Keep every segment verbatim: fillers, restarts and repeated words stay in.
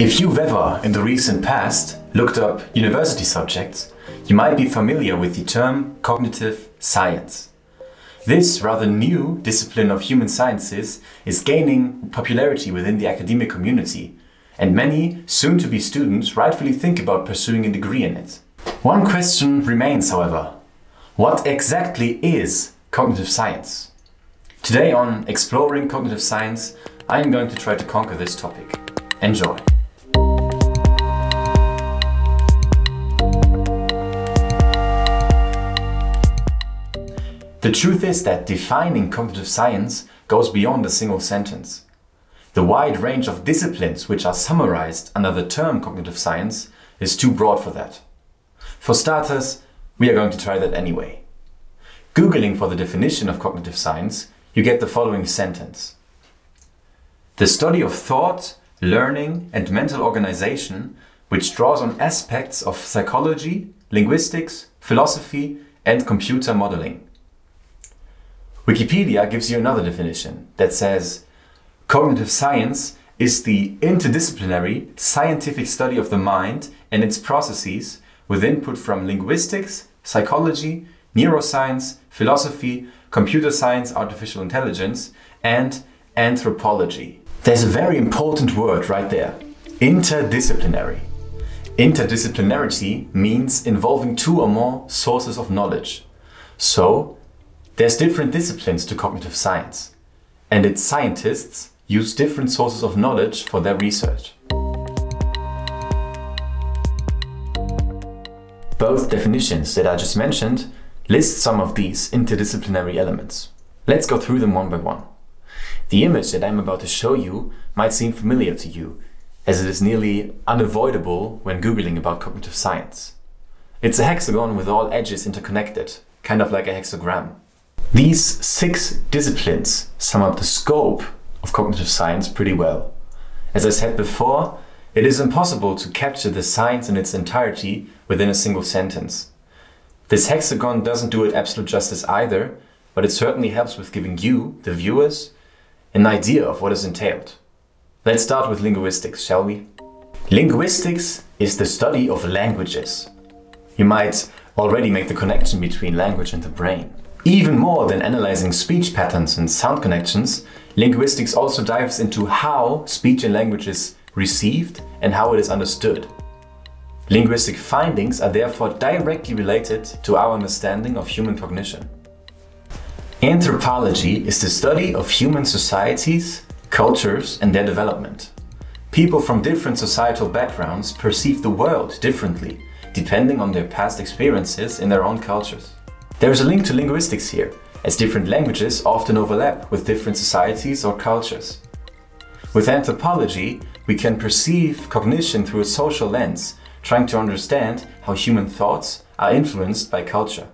If you've ever, in the recent past, looked up university subjects, you might be familiar with the term cognitive science. This rather new discipline of human sciences is gaining popularity within the academic community, and many soon-to-be students rightfully think about pursuing a degree in it. One question remains, however. What exactly is cognitive science? Today on Exploring Cognitive Science, I am going to try to conquer this topic. Enjoy! The truth is that defining cognitive science goes beyond a single sentence. The wide range of disciplines which are summarized under the term cognitive science is too broad for that. For starters, we are going to try that anyway. Googling for the definition of cognitive science, you get the following sentence. The study of thought, learning and mental organization which draws on aspects of psychology, linguistics, philosophy and computer modeling. Wikipedia gives you another definition that says, cognitive science is the interdisciplinary scientific study of the mind and its processes with input from linguistics, psychology, neuroscience, philosophy, computer science, artificial intelligence, and anthropology. There's a very important word right there, interdisciplinary. Interdisciplinarity means involving two or more sources of knowledge. So, there's different disciplines to cognitive science, and its scientists use different sources of knowledge for their research. Both definitions that I just mentioned list some of these interdisciplinary elements. Let's go through them one by one. The image that I'm about to show you might seem familiar to you, as it is nearly unavoidable when Googling about cognitive science. It's a hexagon with all edges interconnected, kind of like a hexagram. These six disciplines sum up the scope of cognitive science pretty well. As I said before, it is impossible to capture the science in its entirety within a single sentence. This hexagon doesn't do it absolute justice either, but it certainly helps with giving you, the viewers, an idea of what is entailed. Let's start with linguistics, shall we? Linguistics is the study of languages. You might already make the connection between language and the brain. Even more than analyzing speech patterns and sound connections, linguistics also dives into how speech and language is received and how it is understood. Linguistic findings are therefore directly related to our understanding of human cognition. Anthropology is the study of human societies, cultures and their development. People from different societal backgrounds perceive the world differently, depending on their past experiences in their own cultures. There is a link to linguistics here, as different languages often overlap with different societies or cultures. With anthropology, we can perceive cognition through a social lens, trying to understand how human thoughts are influenced by culture.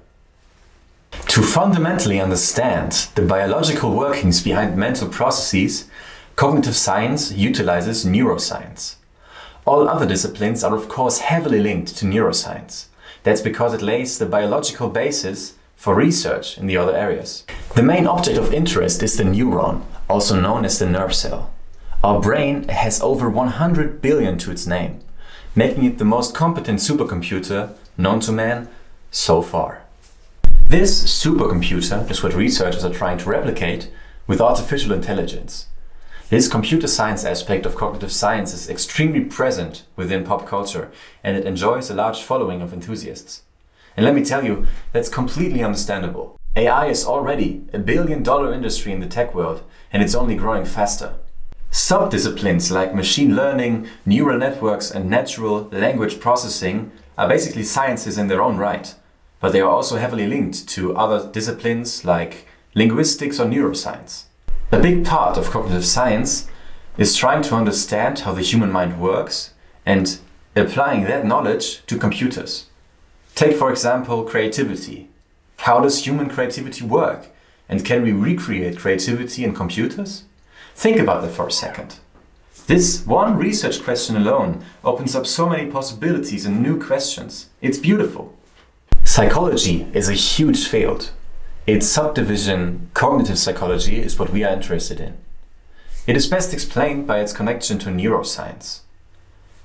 To fundamentally understand the biological workings behind mental processes, cognitive science utilizes neuroscience. All other disciplines are of course heavily linked to neuroscience. That's because it lays the biological basis for research in the other areas. The main object of interest is the neuron, also known as the nerve cell. Our brain has over one hundred billion to its name, making it the most competent supercomputer known to man so far. This supercomputer is what researchers are trying to replicate with artificial intelligence. This computer science aspect of cognitive science is extremely present within pop culture, and it enjoys a large following of enthusiasts. And let me tell you, that's completely understandable. A I is already a billion dollar industry in the tech world, and it's only growing faster. Subdisciplines like machine learning, neural networks and natural language processing are basically sciences in their own right, but they are also heavily linked to other disciplines like linguistics or neuroscience. A big part of cognitive science is trying to understand how the human mind works and applying that knowledge to computers. Take for example creativity. How does human creativity work? And can we recreate creativity in computers? Think about that for a second. This one research question alone opens up so many possibilities and new questions. It's beautiful. Psychology is a huge field. Its subdivision, cognitive psychology, is what we are interested in. It is best explained by its connection to neuroscience.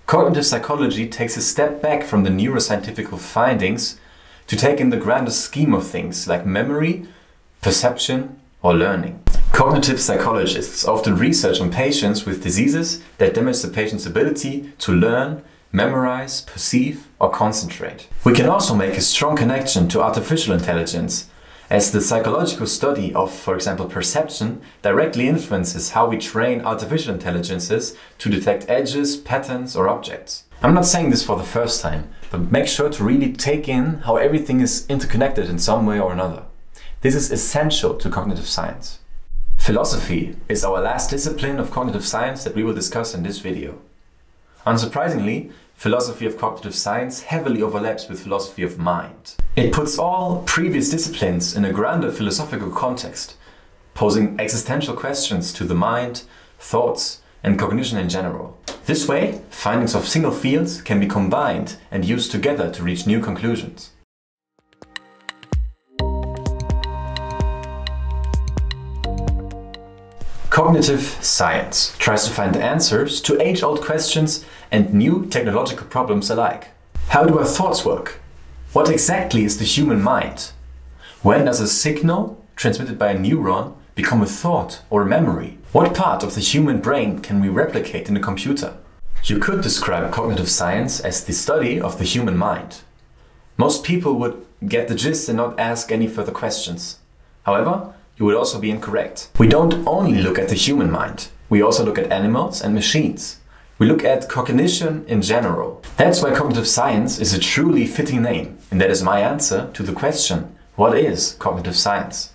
Cognitive psychology takes a step back from the neuroscientific findings to take in the grander scheme of things like memory, perception, or learning. Cognitive psychologists often research on patients with diseases that damage the patient's ability to learn, memorize, perceive, or concentrate. We can also make a strong connection to artificial intelligence, as the psychological study of, for example, perception directly influences how we train artificial intelligences to detect edges, patterns, or objects. I'm not saying this for the first time, but make sure to really take in how everything is interconnected in some way or another. This is essential to cognitive science. Philosophy is our last discipline of cognitive science that we will discuss in this video. Unsurprisingly, philosophy of cognitive science heavily overlaps with philosophy of mind. It puts all previous disciplines in a grander philosophical context, posing existential questions to the mind, thoughts, and cognition in general. This way, findings of single fields can be combined and used together to reach new conclusions. Cognitive science tries to find answers to age-old questions and new technological problems alike. How do our thoughts work? What exactly is the human mind? When does a signal transmitted by a neuron become a thought or a memory? What part of the human brain can we replicate in a computer? You could describe cognitive science as the study of the human mind. Most people would get the gist and not ask any further questions. However, you would also be incorrect. We don't only look at the human mind, we also look at animals and machines. We look at cognition in general. That's why cognitive science is a truly fitting name, and that is my answer to the question, what is cognitive science?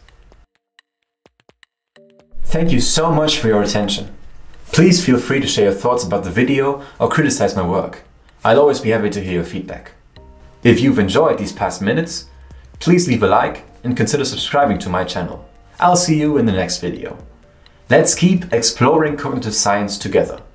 Thank you so much for your attention. Please feel free to share your thoughts about the video or criticize my work. I'll always be happy to hear your feedback. If you've enjoyed these past minutes, please leave a like and consider subscribing to my channel. I'll see you in the next video. Let's keep exploring cognitive science together.